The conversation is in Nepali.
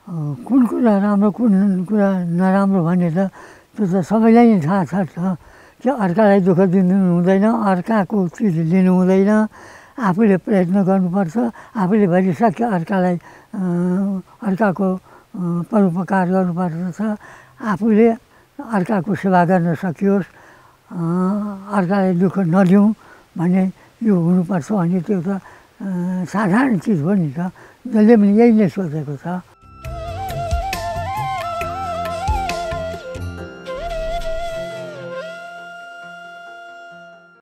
कुन कुरा राम्रो कुन कुरा नराम्रो भन्ने त त्यो त सबैलाई नै थाहा छ कि अर्कालाई दुःख दिनु हुँदैन, अर्काको चिज लिनु हुँदैन, आफूले प्रयत्न गर्नुपर्छ, आफूले भरिसके अर्काको परोपकार गर्नुपर्दछ, आफूले अर्काको सेवा गर्न सकियोस्, अर्कालाई दुःख नदिउँ भन्ने यो हुनुपर्छ भन्ने त्यो त साधारण चिज हो नि त, जसले पनि यही नै सोचेको छ।